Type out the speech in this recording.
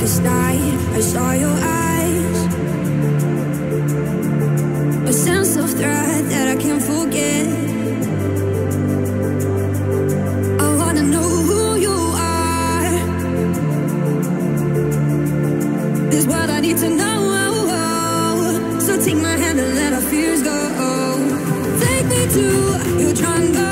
This night I saw your eyes, a sense of threat that I can't forget. I wanna know who you are. This is what I need to know. So take my hand and let our fears go. Take me to your jungle.